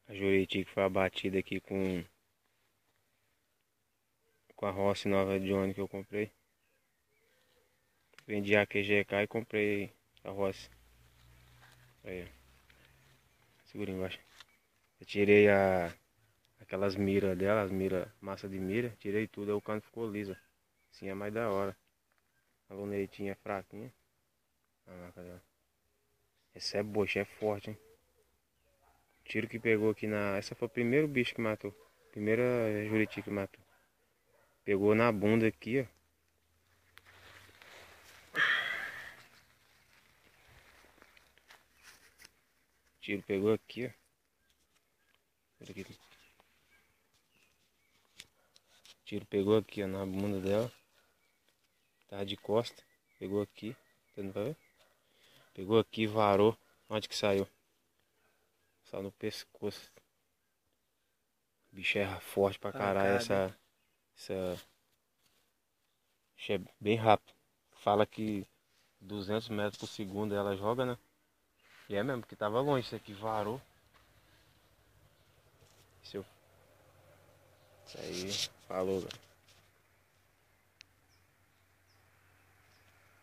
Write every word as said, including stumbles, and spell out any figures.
A Juriti que foi abatida aqui com com a Rossi nova Johnny que eu comprei. Vendi a Q G K e comprei a Rossi. Aí, segura embaixo. Eu tirei a aquelas miras dela, as miras, massa de mira, tirei tudo, aí o cano ficou liso. Assim é mais da hora. A lunetinha é fraquinha. A marca dela. Essa é boa, essa é forte, hein? O tiro que pegou aqui na. Essa foi o primeiro bicho que matou. Primeira Juriti que matou. Pegou na bunda aqui, ó. O tiro pegou aqui, ó. Olha aqui. O tiro pegou aqui, ó, na bunda dela. Tava de costa. Pegou aqui. Você não vai ver? Pegou aqui, varou. Onde que saiu? Saiu no pescoço. O bicho é forte pra caralho. Essa. Essa. Bicho é bem rápido. Fala que duzentos metros por segundo ela joga, né? E é mesmo, porque tava longe. Isso aqui varou. Isso, eu... Isso aí. Falou, velho.